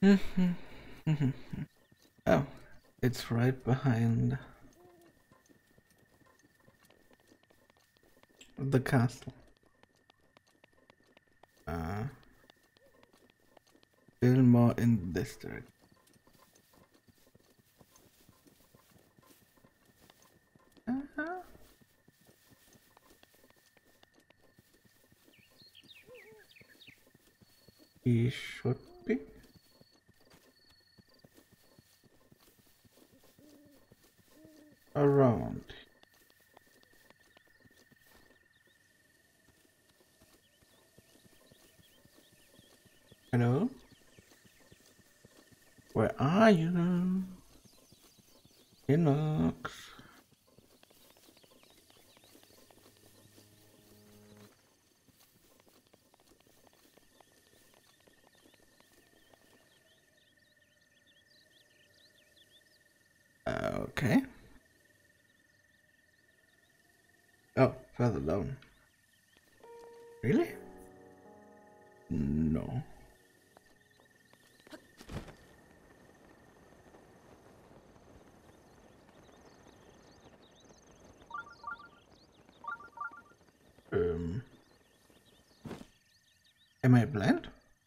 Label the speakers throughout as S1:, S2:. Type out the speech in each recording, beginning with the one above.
S1: Oh, it's right behind the castle. Still more in this direction. He should be. Around. Hello? Where are you? Inox. Okay. Oh, further down. Really? No. Am I blind?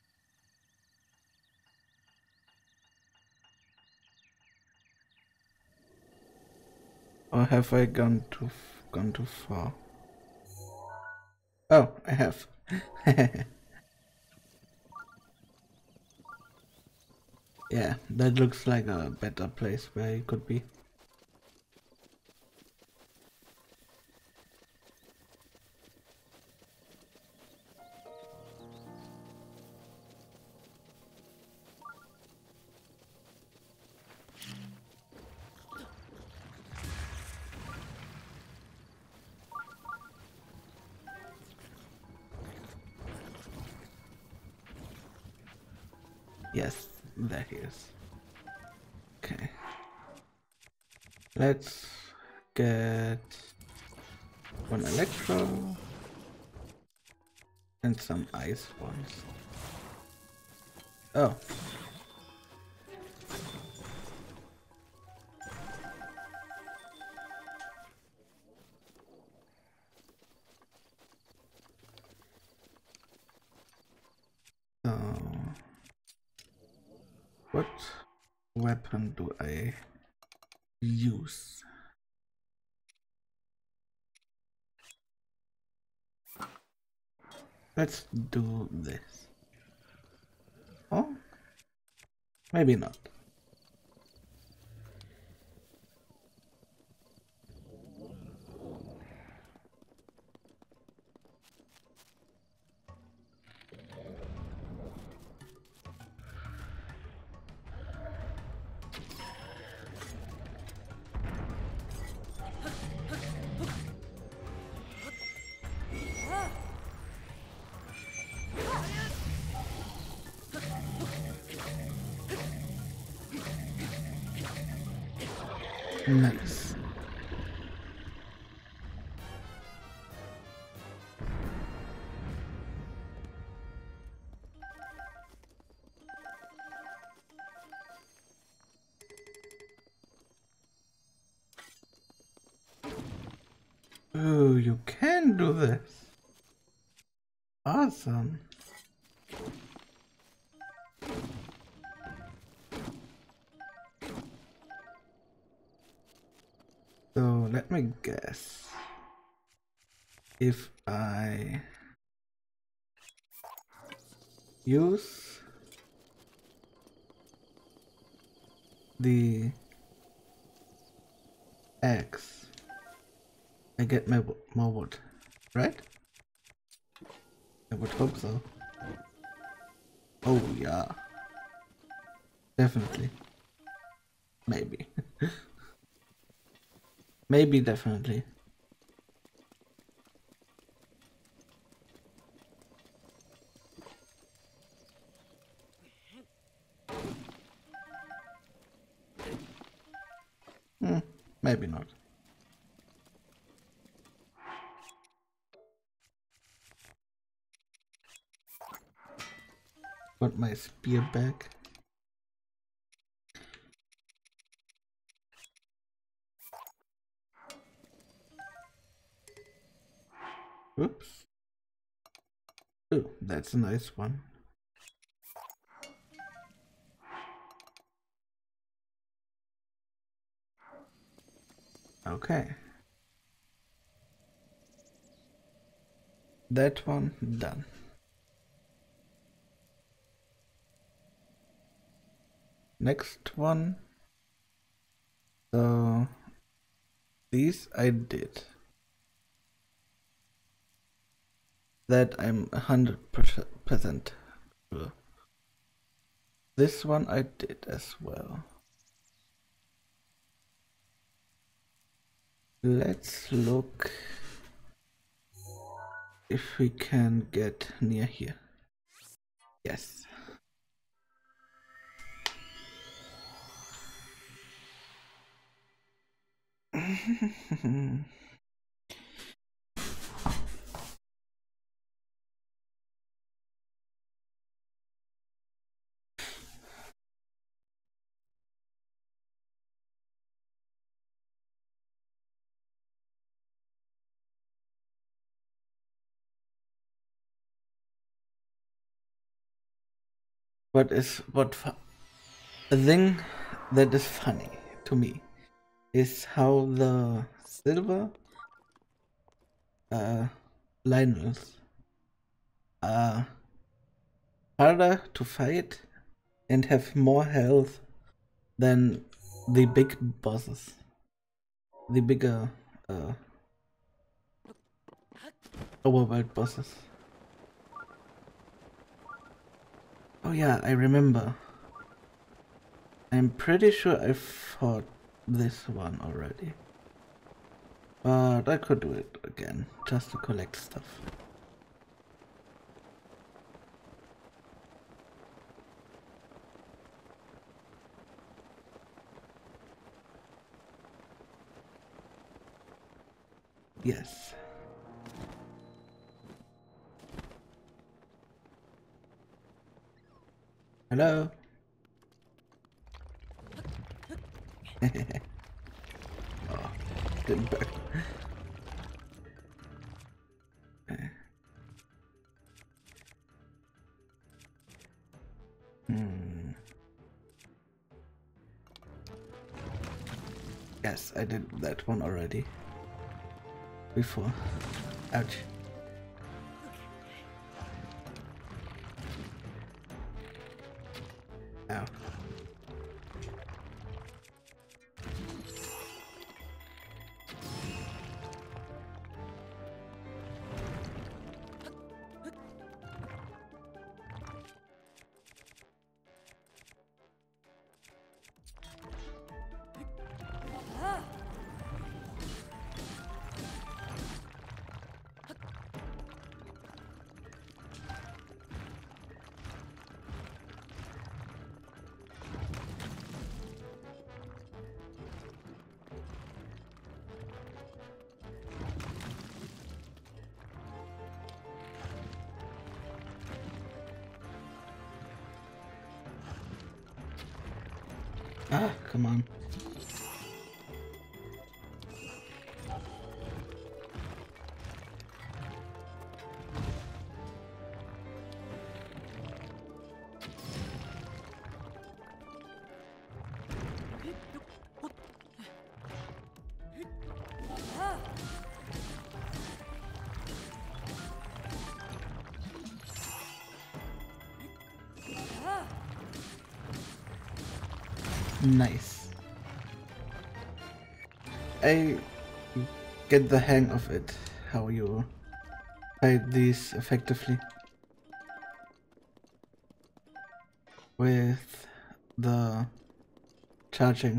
S1: Or have I gone too far? Oh, I have. Yeah, that looks like a better place where he could be. Yes, there he is. Okay. Let's get one electro and some ice ones. Oh. So, what weapon do I use? Let's do this. Oh, maybe not. Nice. Oh, you can do this. Awesome. So let me guess. If I use the X, I get more wood, right? I would hope so. Oh yeah, definitely. Maybe. Maybe definitely. Maybe not. Got my spear back. Oops. Oh, that's a nice one. Okay. That one done. Next one. So these I did. That I'm 100% sure. This one I did as well. Let's look if we can get near here. Yes. The thing that is funny to me is how the silver Lionels are harder to fight and have more health than the big bosses, the bigger overworld bosses. Oh yeah, I remember. I'm pretty sure I fought this one already. But I could do it again, just to collect stuff. Yes. Hello? Oh, didn't work. Yes, I did that one already. Before. Ouch. Ow. Ah, come on. Nice. I get the hang of it, how you fight these effectively with the charging.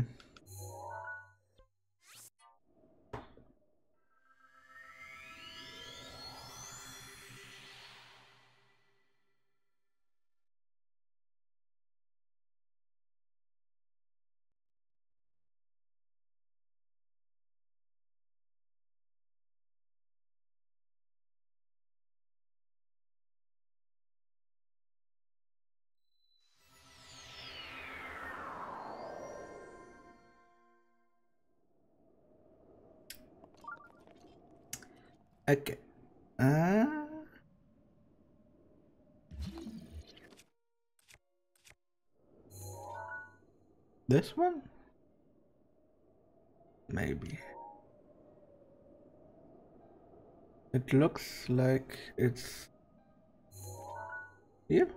S1: Okay. Ah. This one? Maybe. It looks like it's here.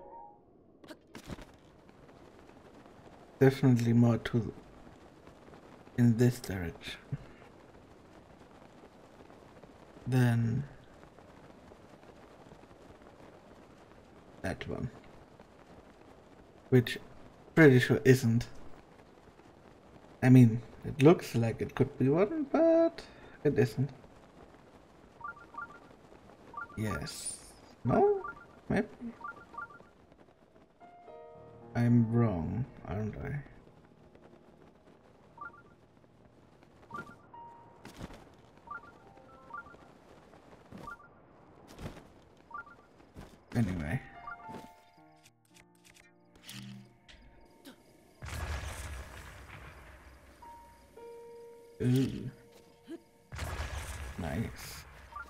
S1: Definitely more to in this direction. Then that one. Which pretty sure isn't. I mean, it looks like it could be one, but it isn't. Yes. No? Maybe. I'm wrong, aren't I? Anyway. Ooh. Nice.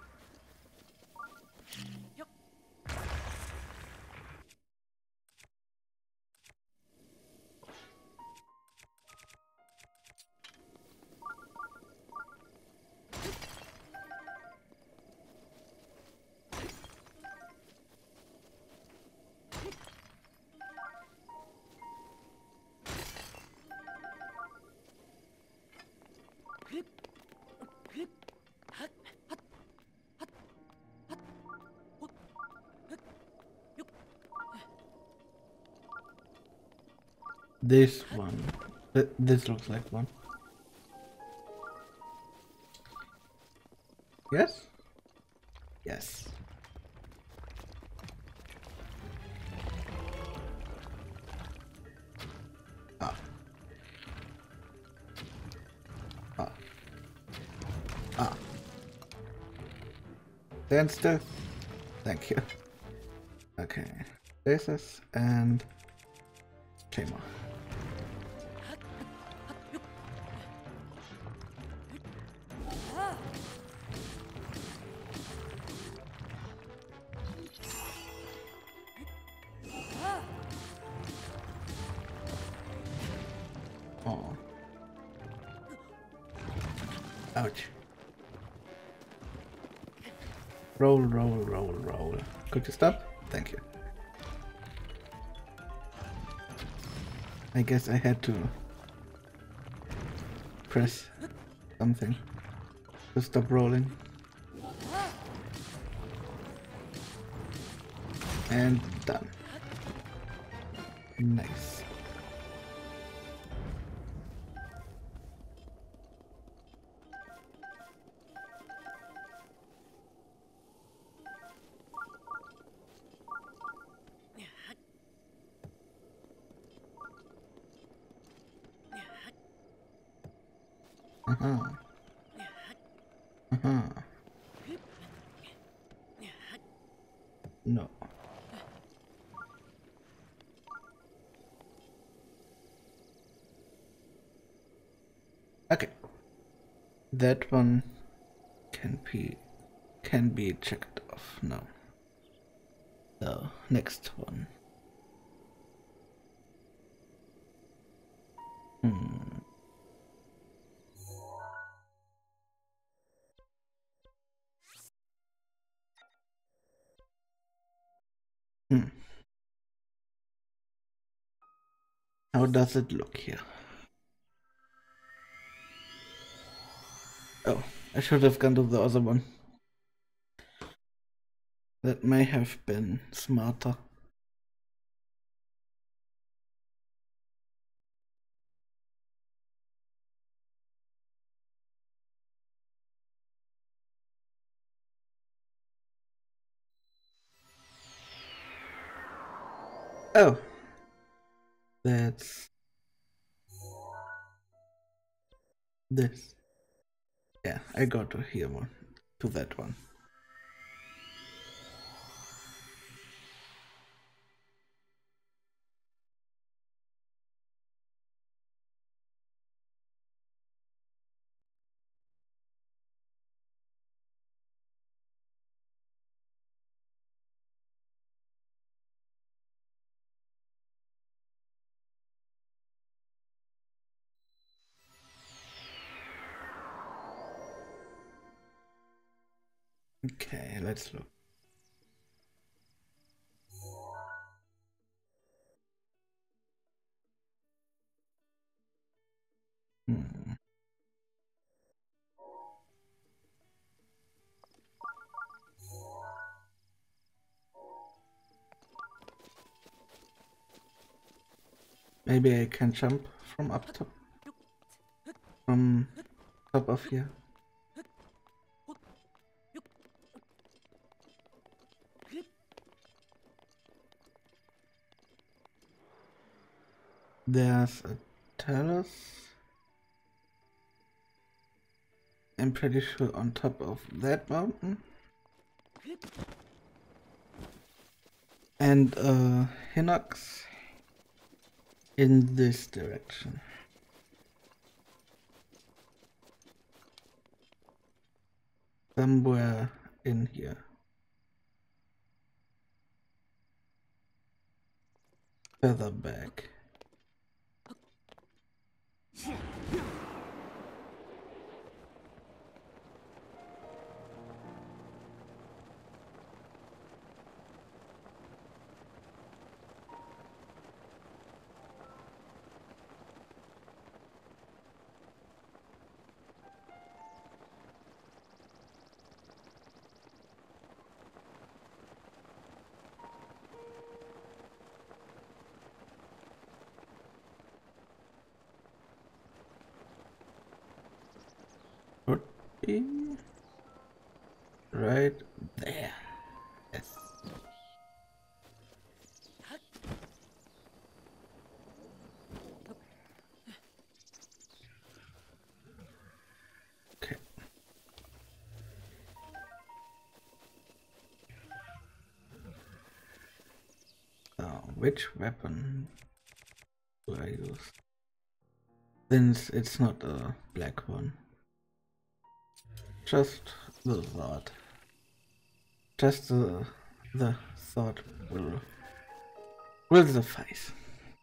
S1: This one. This looks like one. Yes? Yes. Ah. Ah. Ah. Stand still. Thank you. Okay. Basis and Claymore. Oh. Ouch. Roll, roll, roll, roll. Could you stop? Thank you. I guess I had to press something to stop rolling. And done. Nice. Uh-huh. Uh-huh. No. Okay. That one can be checked off now. So next one. Hmm. Hmm. How does it look here? Oh, I should have gone to the other one. That may have been smarter. Oh, that's this. Yeah, I got to hear one. To that one. Okay, let's look. Hmm. Maybe I can jump from up top, from top of here. There's a Talos. I'm pretty sure on top of that mountain. And Hinox in this direction. Somewhere in here. Further back. Would be right there. Yes. Okay. Which weapon do I use? Since it's not a black one. Just the thought. Just the thought will suffice.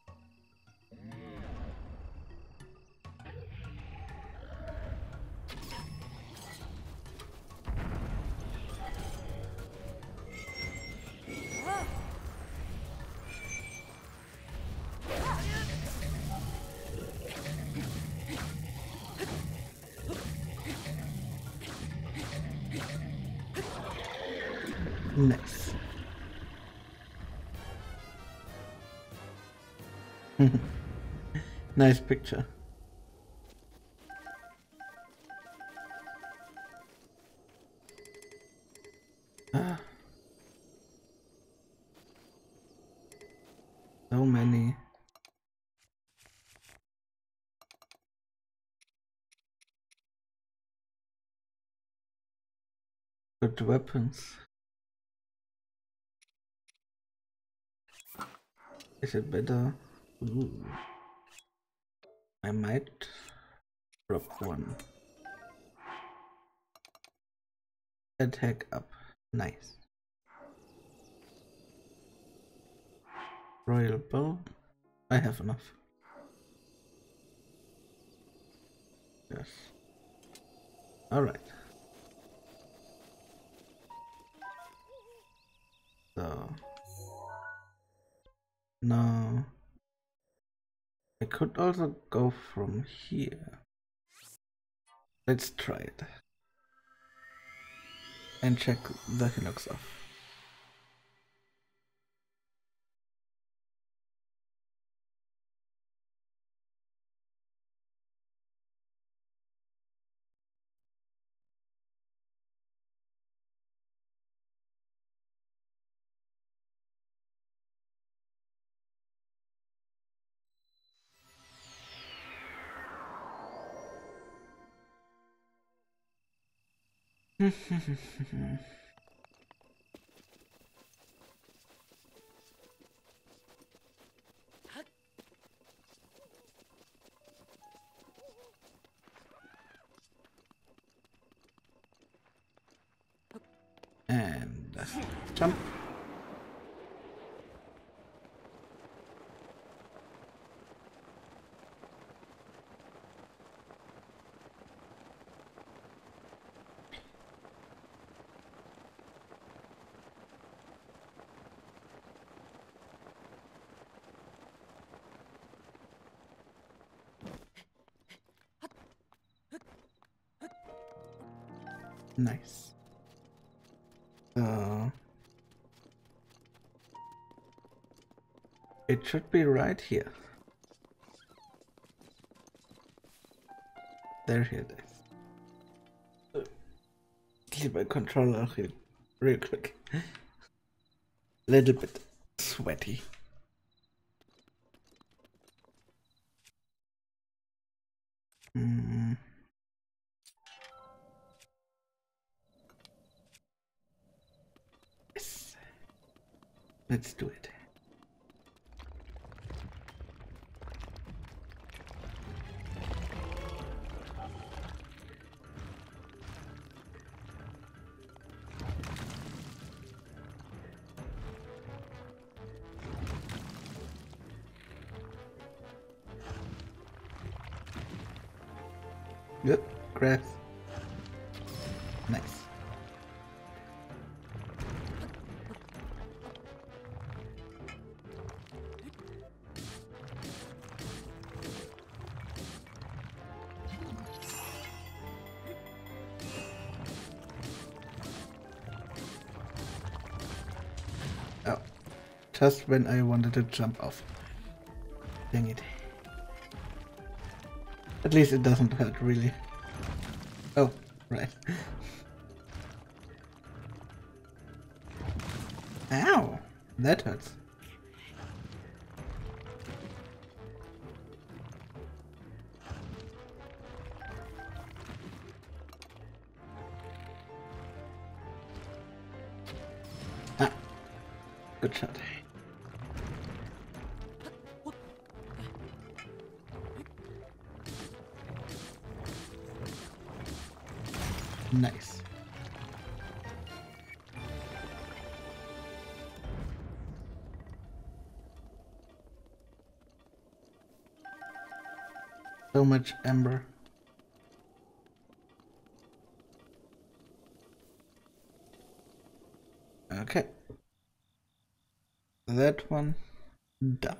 S1: Nice. Nice picture. Ah, so many. Good weapons. Is it better? Ooh. I might drop one. Attack up. Nice. Royal bow. I have enough. Yes. Alright. So now I could also go from here. Let's try it. And check the Hinox off. And jump. Nice. So it should be right here. There it is. Keep my controller real quick. Little bit sweaty. Yes. Let's do it. Good. Grass. Nice. Oh, just when I wanted to jump off. Dang it. At least it doesn't hurt, really. Oh, right. Ow! That hurts. Ah, good shot. Nice. So much ember. Okay. That one done.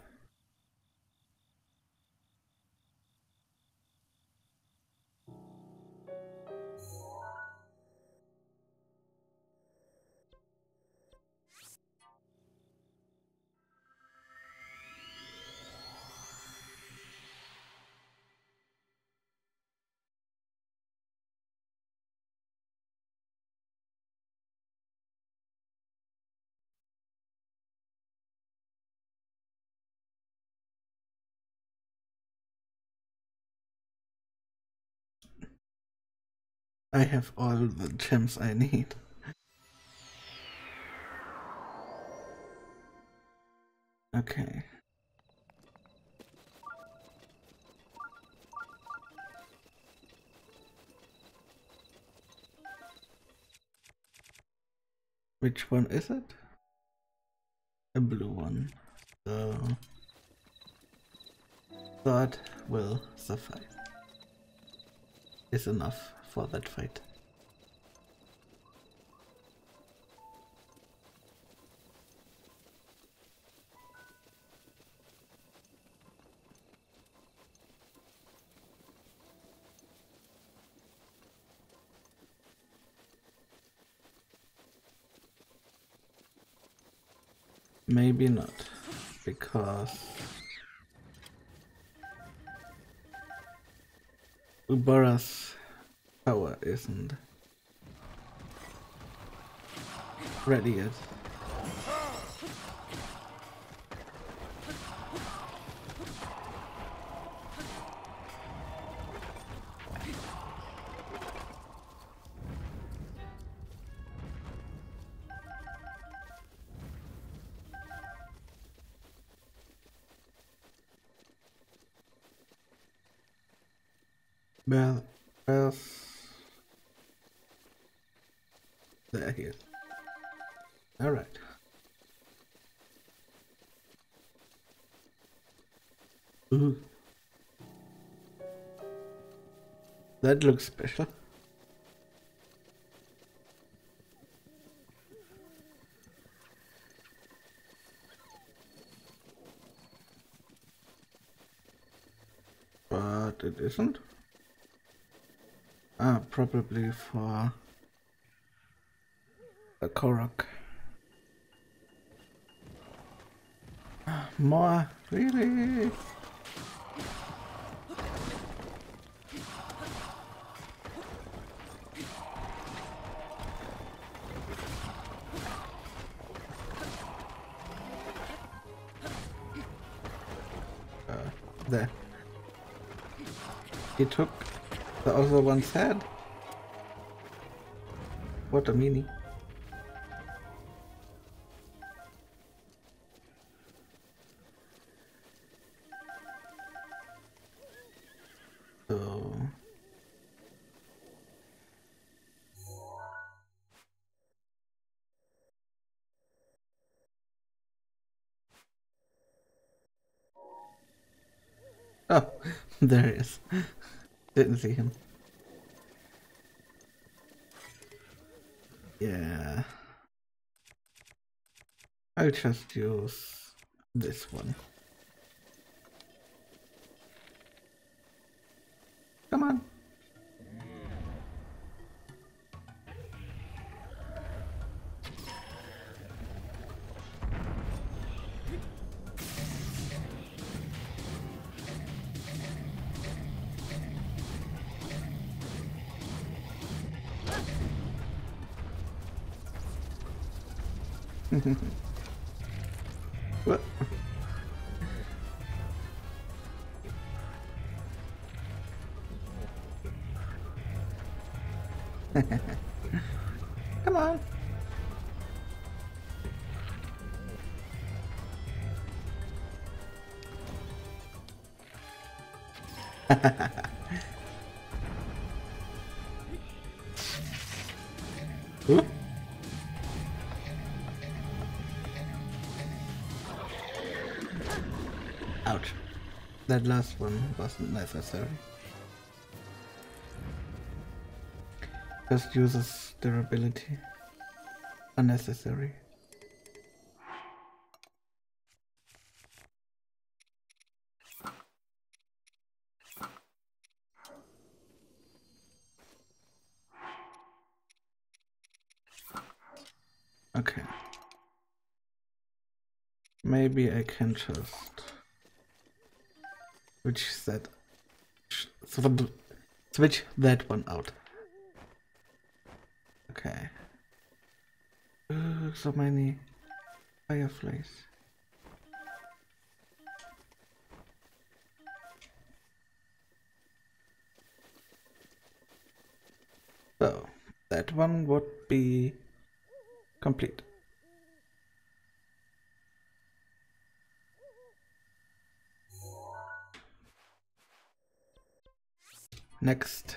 S1: I have all the gems I need. Okay. Which one is it? A blue one. So that will suffice. Is enough for that fight. Maybe not, because Ubara's power isn't ready yet. Well, there he is. Alright. Ooh. That looks special. But it isn't. Ah, probably for Korok. More? Really? There. He took the other one's head. What a meanie. So... Oh, there he is. Didn't see him. Yeah. I'll just use this one. Come on. What? Come on. Ooh. Ouch. That last one wasn't necessary. Just uses durability. Unnecessary. Okay. Maybe I can just switch that one out. Okay. So many fireflies. So that one would be complete. Next.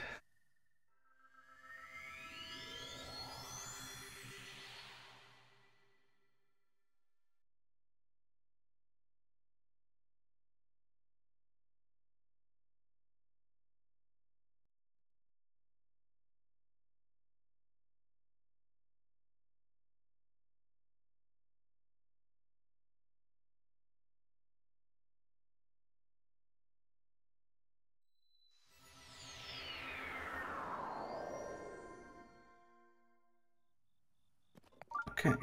S1: Okay.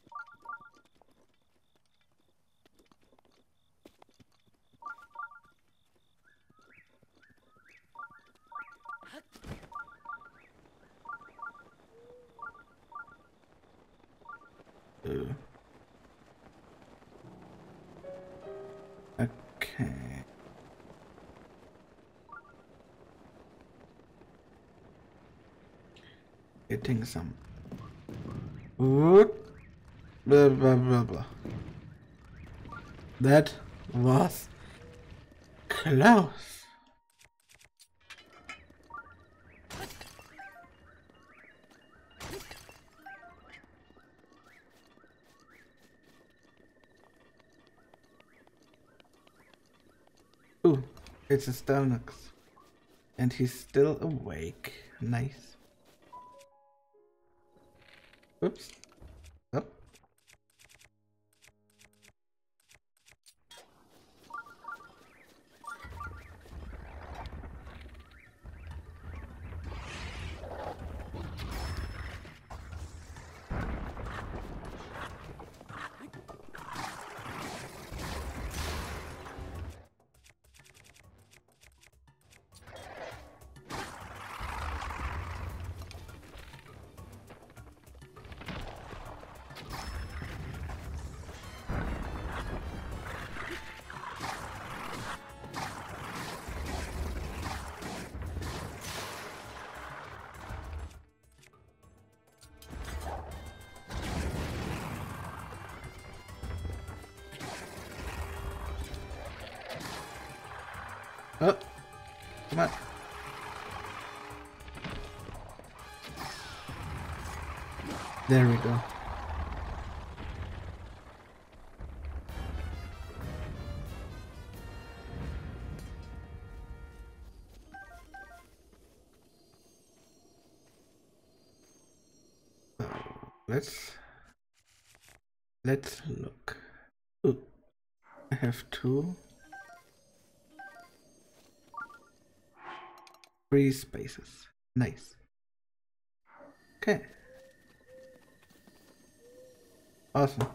S1: Okay. Getting some. Blah blah blah blah. That was close. Ooh, it's a Stalnox. And he's still awake. Nice. Oops. Up. Come on. There we go. Let's look. Ooh, I have 2 free spaces. Nice. Okay. Awesome.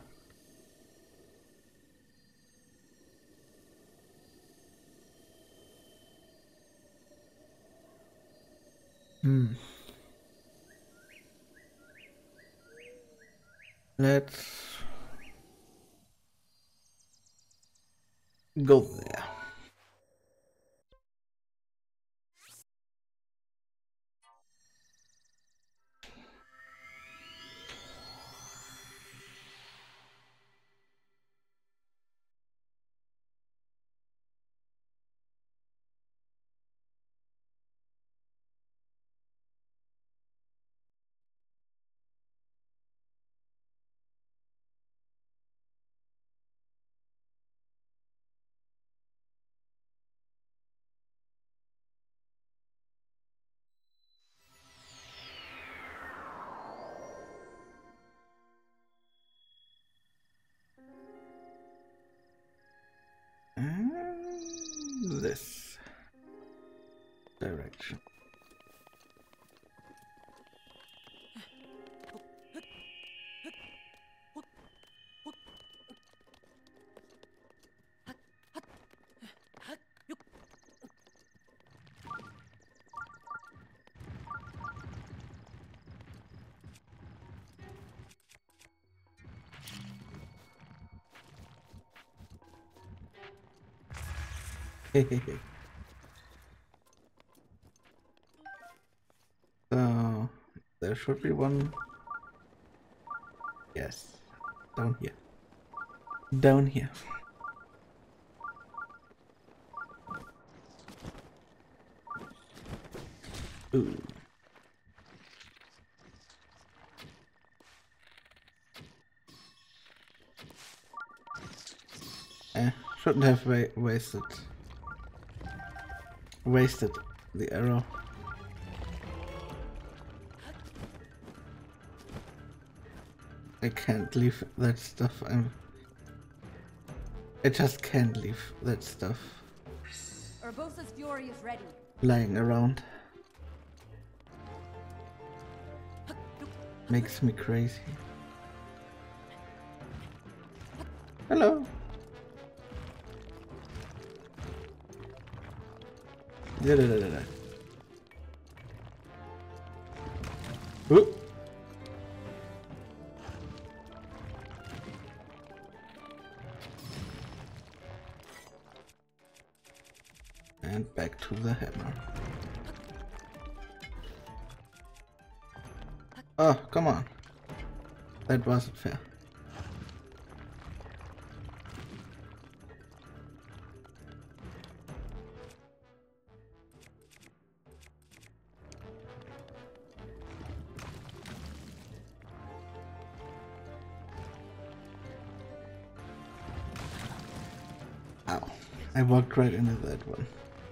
S1: Let's go there. This direction. So there should be one. Yes, down here. Down here. Ooh. Shouldn't have wasted the arrow. I can't leave that stuff. I just can't leave that stuff
S2: Urbosa's fury is ready.
S1: lying around. Makes me crazy. Hello. Da. Ooh. And back to the hammer. Oh, come on. That wasn't fair. Ow. I walked right into that one.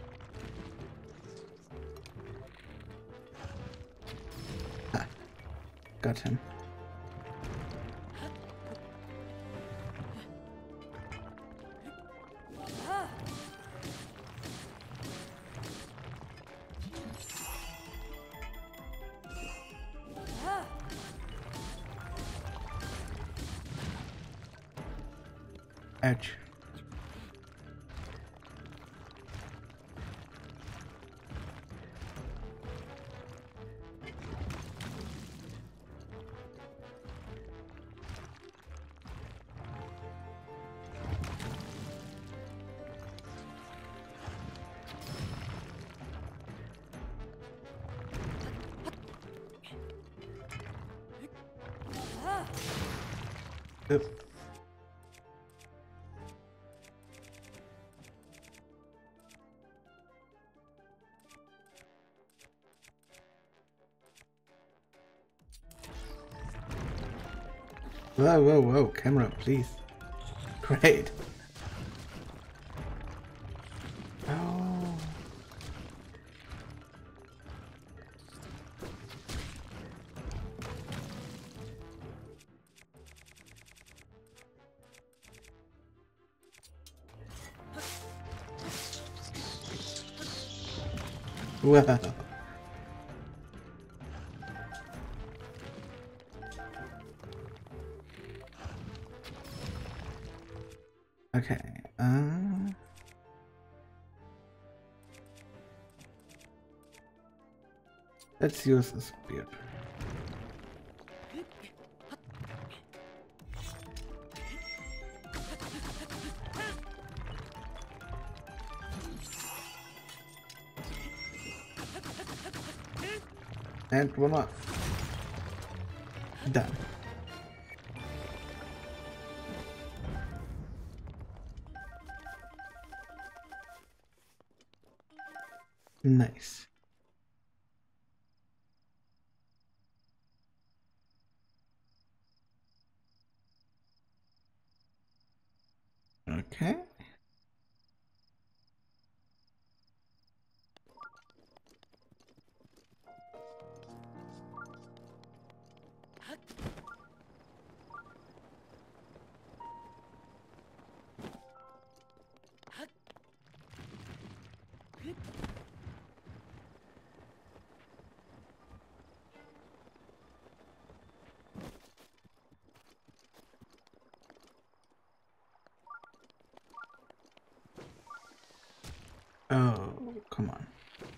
S1: Ha. Got him. Edge. Yep. Whoa, whoa, whoa, camera, please. Great. Oh. Wow. Okay, let's use a spear. And one more. Done. Nice. Okay. Oh, come on.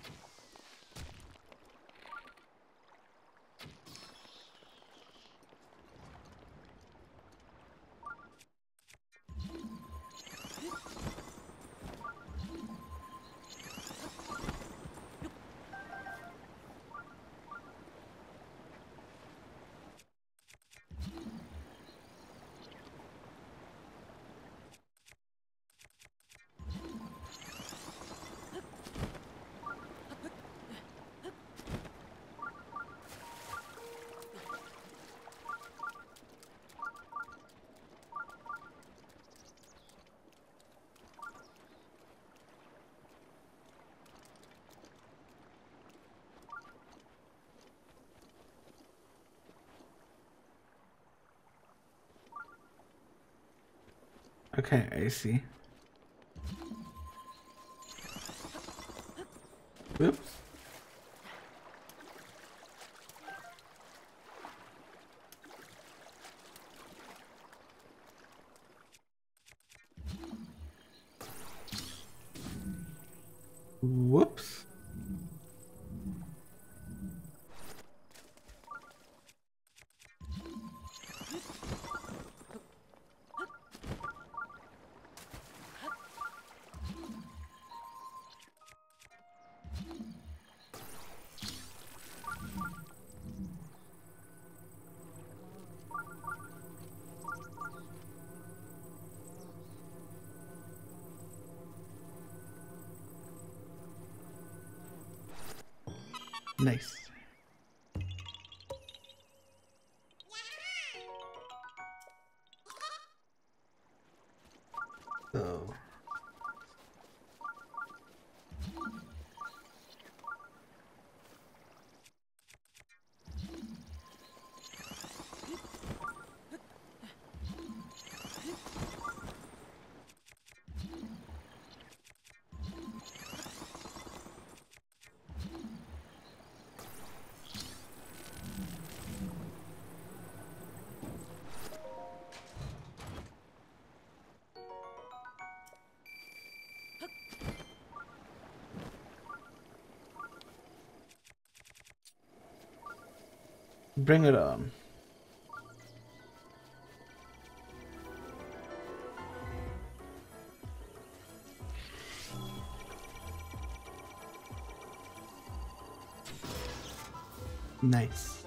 S1: Okay, I see. Oops. Whoops. Nice. So bring it on. Nice.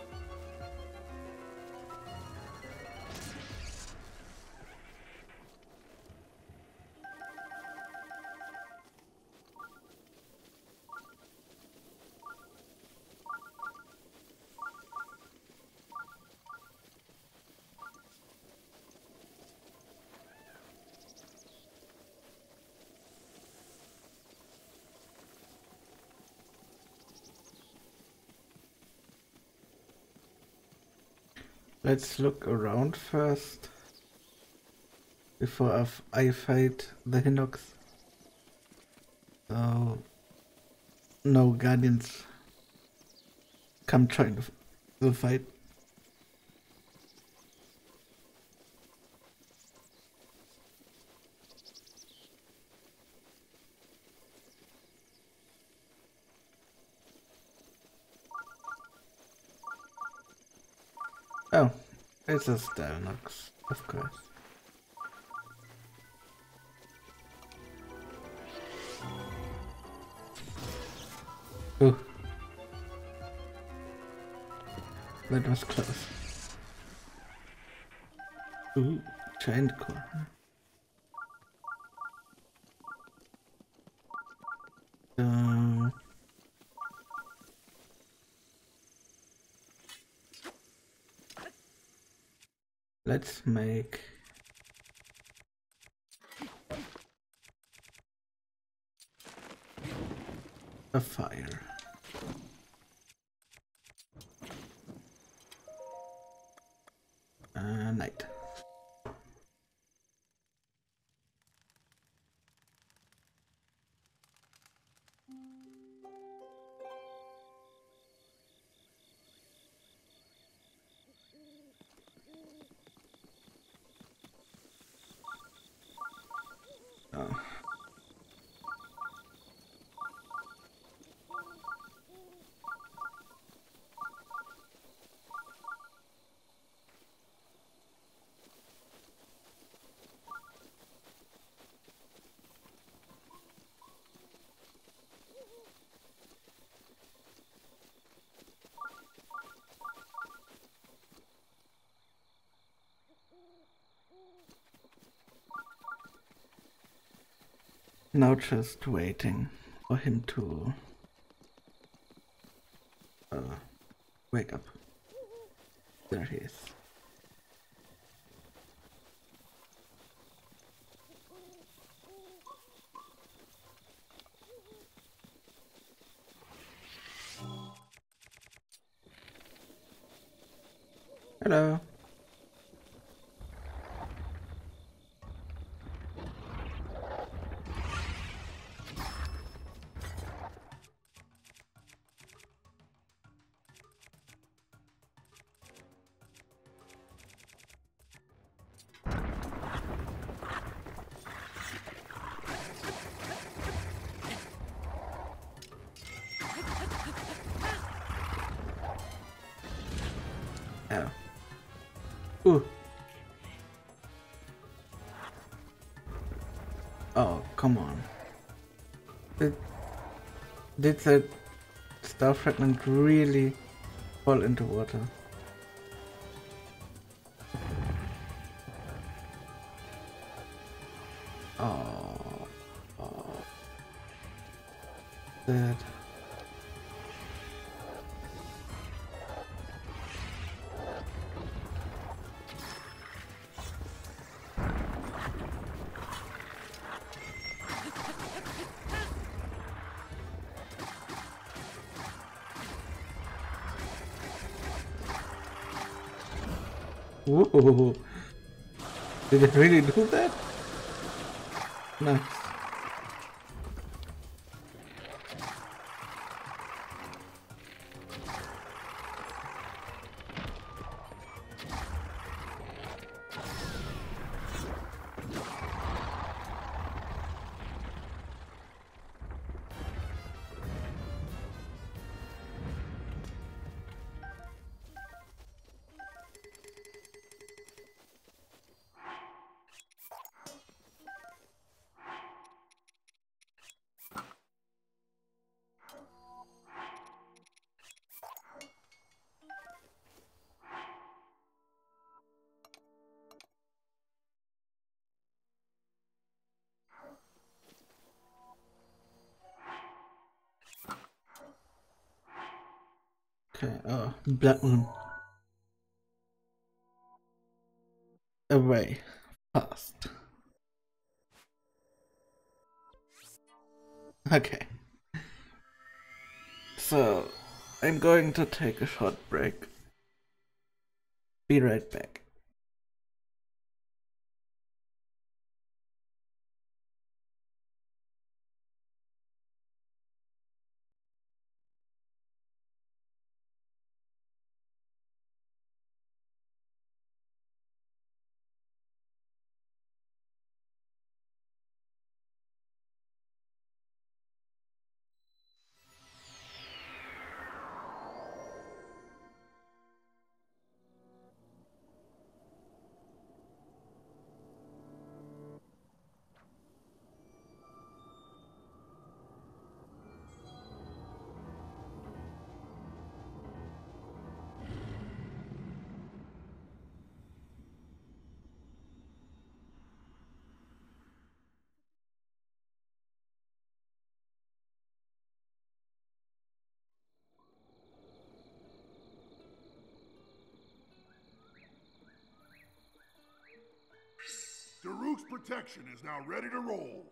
S1: Let's look around first before I fight the Hinox. So no Guardians come join the fight. Oh, it's a Stalnox, of course. Ooh. That was close. Ooh, giant core. Let's make a fire. Night. Oh. Now just waiting for him to wake up. There he is. Hello. Oh. Ooh. Oh, come on. Did that star fragment really fall into water? Oh. That. Whoa. Did it really do that? Nice. Okay, oh, Blood Moon. Away. Fast. Okay. So, I'm going to take a short break Be right back.
S3: Daruk's protection is now ready to roll.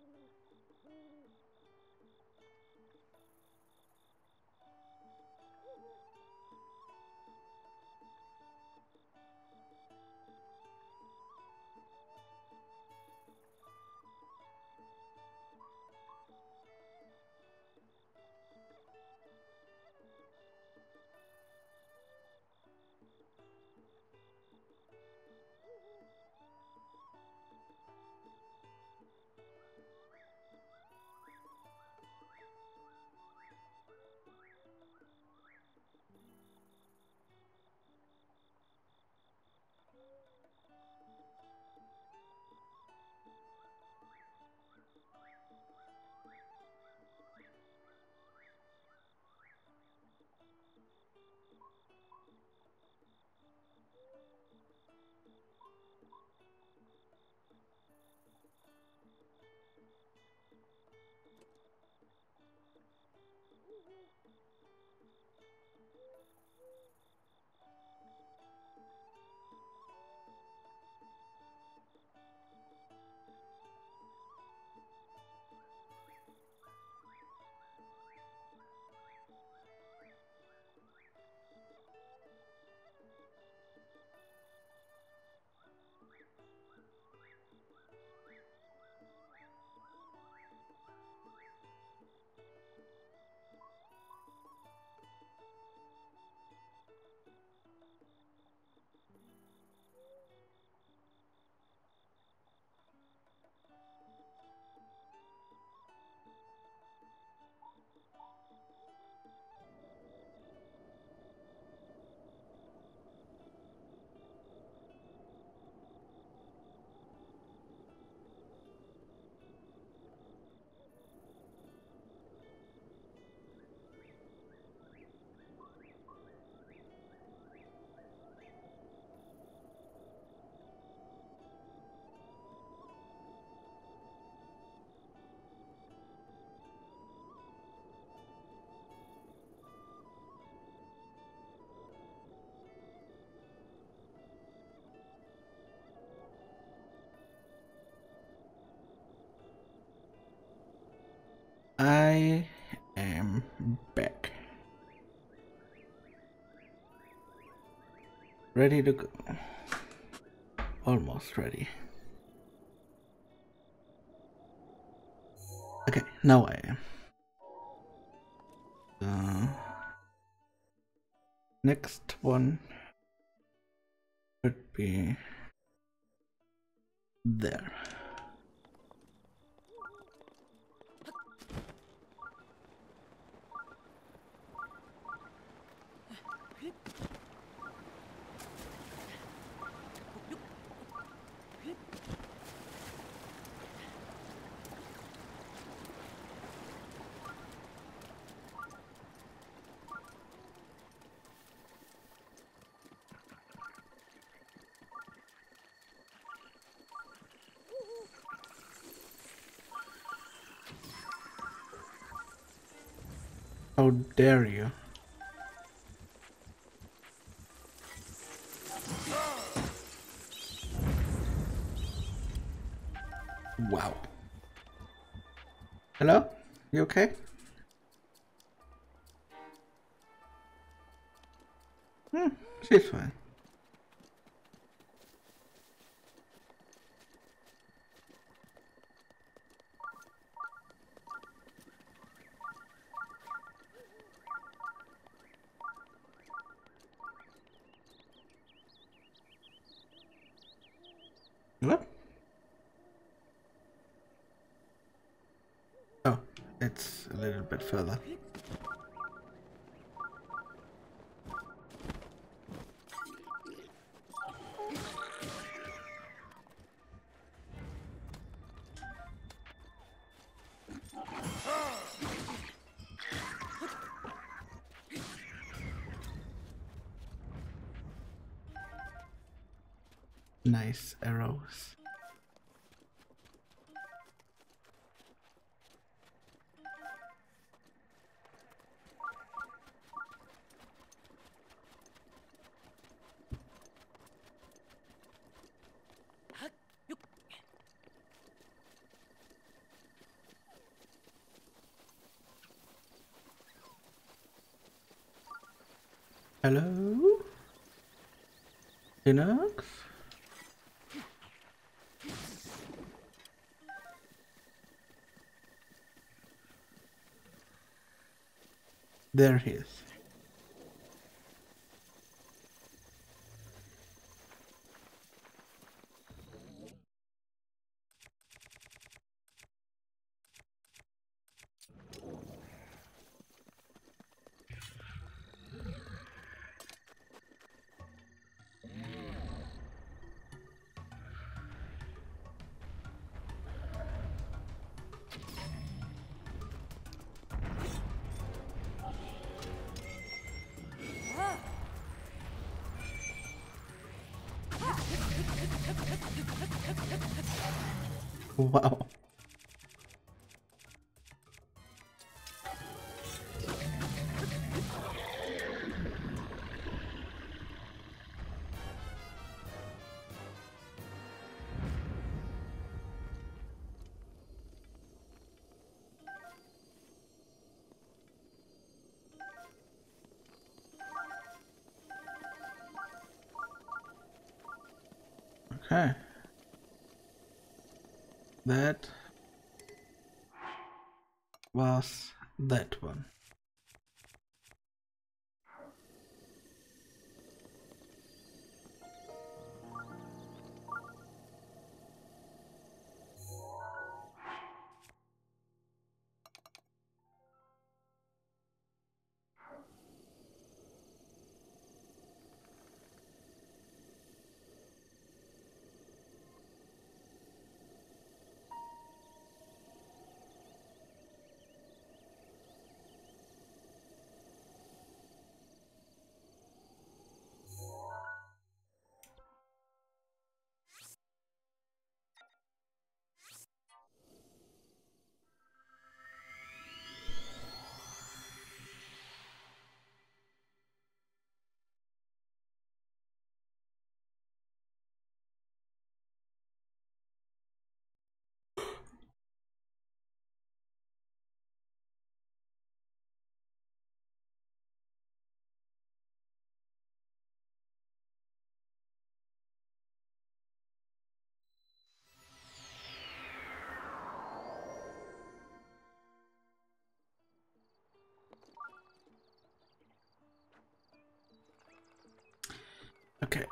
S1: I am back. Ready to go. Almost ready. Okay, now I am. Next one should be there. How dare you? Wow. Hello? You okay? She's fine. it's a little bit further. Nice arrows. Hello? Linux? There he is. Wow. Okay. That was that one. Okay.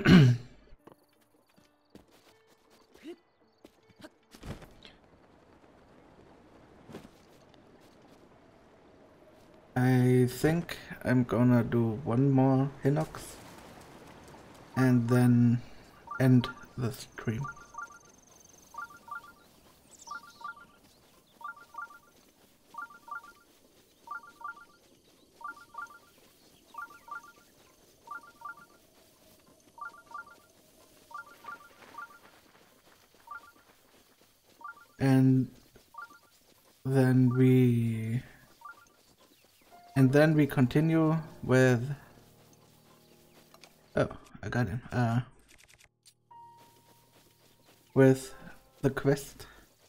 S1: I think I'm gonna do one more Hinox and then end the stream. And then we continue with, oh, I got him, with the quest.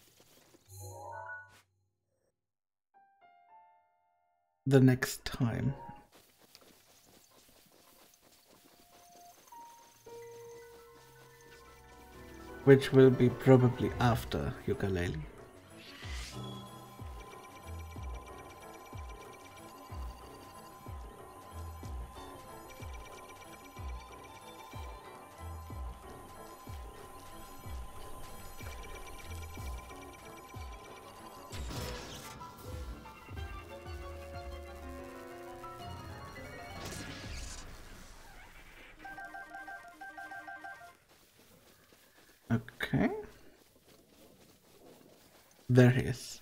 S1: The next time. Which will be probably after Yooka-Laylee. Okay. There he is.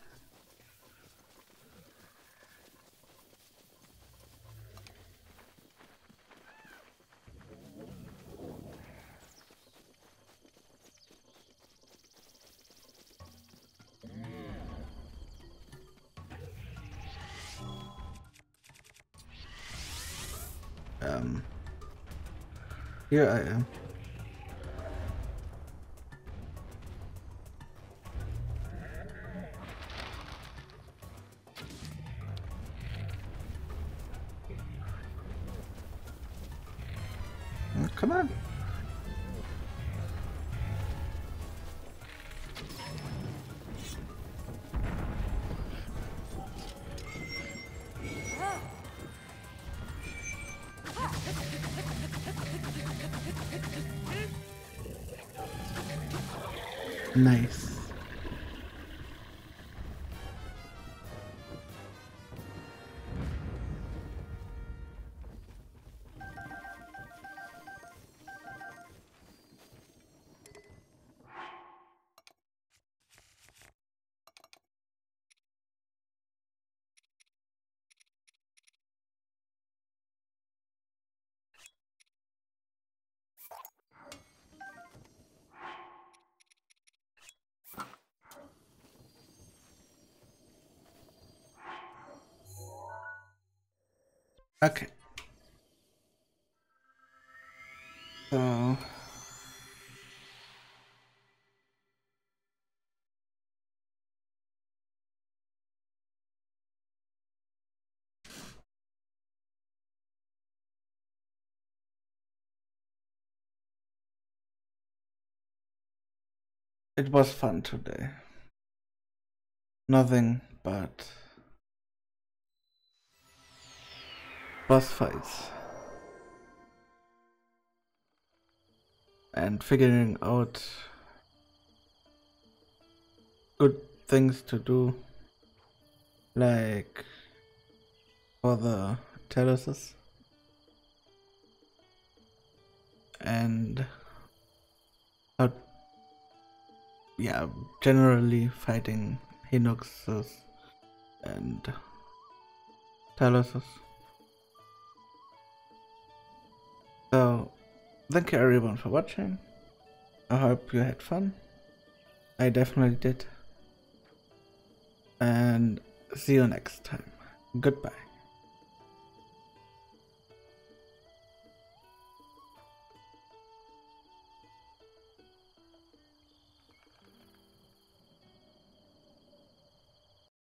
S1: Here I am. Oh, come on. Nice. Okay. So it was fun today. Nothing but boss fights and figuring out good things to do, like for the terraces and yeah, generally fighting Hinoxes and Taluses. So, thank you everyone for watching. I hope you had fun. I definitely did. And see you next time. Goodbye.